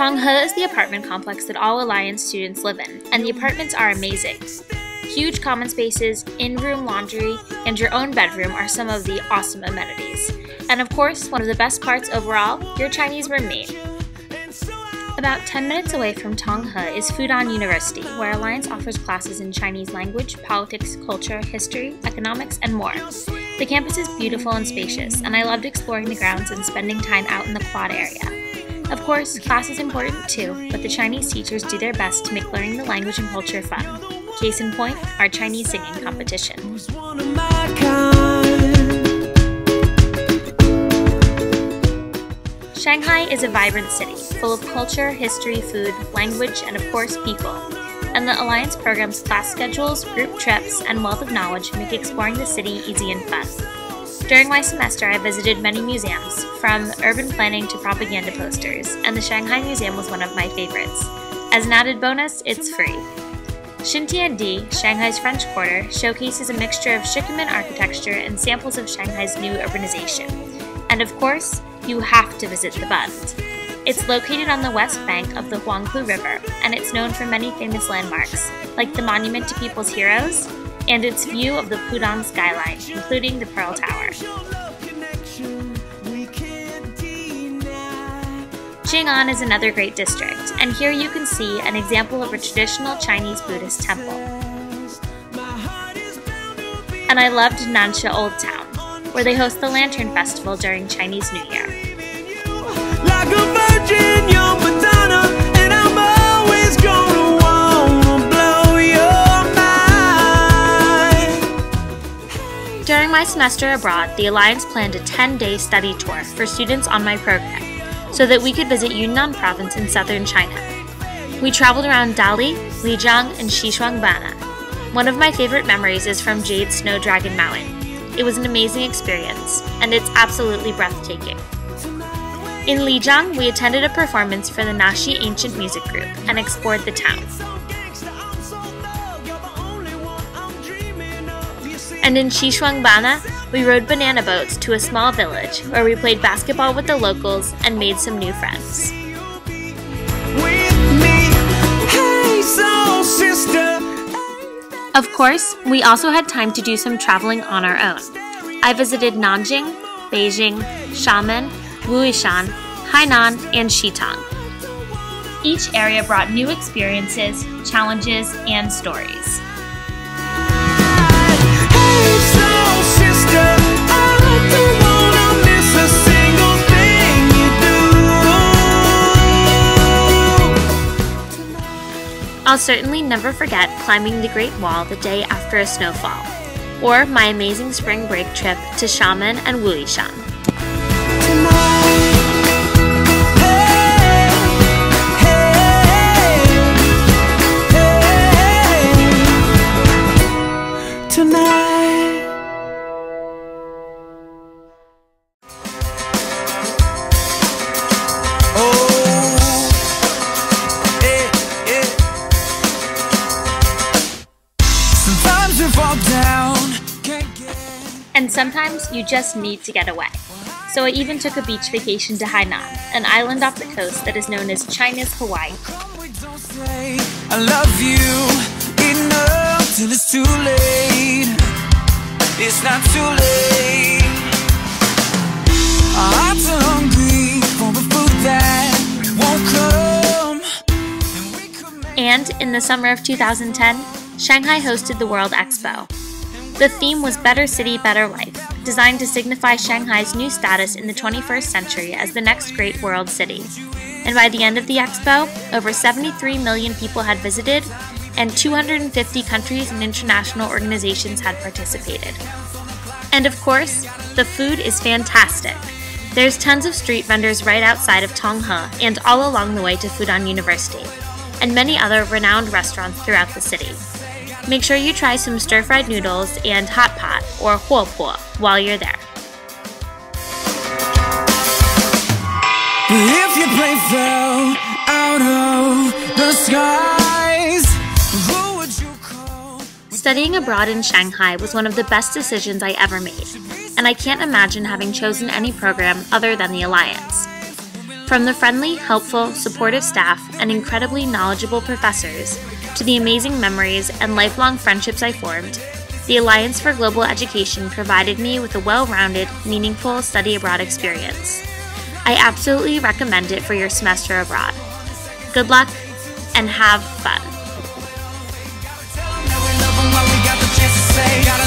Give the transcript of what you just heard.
Tonghe is the apartment complex that all Alliance students live in, and the apartments are amazing. Huge common spaces, in-room laundry, and your own bedroom are some of the awesome amenities. And of course, one of the best parts overall, your Chinese roommate. About 10 minutes away from Tonghe is Fudan University, where Alliance offers classes in Chinese language, politics, culture, history, economics, and more. The campus is beautiful and spacious, and I loved exploring the grounds and spending time out in the quad area. Of course, class is important too, but the Chinese teachers do their best to make learning the language and culture fun. Case in point, our Chinese singing competition. Shanghai is a vibrant city, full of culture, history, food, language, and of course, people. And the Alliance program's class schedules, group trips, and wealth of knowledge make exploring the city easy and fun. During my semester, I visited many museums, from urban planning to propaganda posters, and the Shanghai Museum was one of my favorites. As an added bonus, it's free. Xintiandi, Shanghai's French Quarter, showcases a mixture of Shikuman architecture and samples of Shanghai's new urbanization. And of course, you have to visit the Bund. It's located on the west bank of the Huangpu River, and it's known for many famous landmarks, like the Monument to People's Heroes, and its view of the Fudan skyline, including the Pearl Tower. Jing'an is another great district, and here you can see an example of a traditional Chinese Buddhist temple. And I loved Nansha Old Town, where they host the Lantern Festival during Chinese New Year. Like a virgin, you're Madonna, and I'm always gonna wanna blow your mind. During my semester abroad, the Alliance planned a 10-day study tour for students on my program, so that we could visit Yunnan province in southern China. We traveled around Dali, Lijiang, and Xishuangbanna. One of my favorite memories is from Jade Snow Dragon Mountain. It was an amazing experience, and it's absolutely breathtaking. In Lijiang, we attended a performance for the Naxi Ancient Music Group and explored the town. And in Xishuangbanna, we rode banana boats to a small village where we played basketball with the locals and made some new friends. Of course, we also had time to do some traveling on our own. I visited Nanjing, Beijing, Xiamen, Wuishan, Hainan, and Xitang. Each area brought new experiences, challenges, and stories. I'll certainly never forget climbing the Great Wall the day after a snowfall, or my amazing spring break trip to Xiamen and Wuishan. And sometimes you just need to get away. So I even took a beach vacation to Hainan, an island off the coast that is known as China's Hawaii. I love you enough till it's too late. It's not too late. Our hearts are hungry for the food that won't come. And in the summer of 2010, Shanghai hosted the World Expo. The theme was Better City, Better Life, designed to signify Shanghai's new status in the 21st century as the next great world city. And by the end of the expo, over 73 million people had visited, and 250 countries and international organizations had participated. And of course, the food is fantastic. There's tons of street vendors right outside of Tonghe and all along the way to Fudan University, and many other renowned restaurants throughout the city. Make sure you try some stir-fried noodles and hot pot, or huopo, while you're there. If your plane fell out of the skies, who would you call? Studying abroad in Shanghai was one of the best decisions I ever made, and I can't imagine having chosen any program other than the Alliance. From the friendly, helpful, supportive staff and incredibly knowledgeable professors to the amazing memories and lifelong friendships I formed, the Alliance for Global Education provided me with a well-rounded, meaningful study abroad experience. I absolutely recommend it for your semester abroad. Good luck and have fun.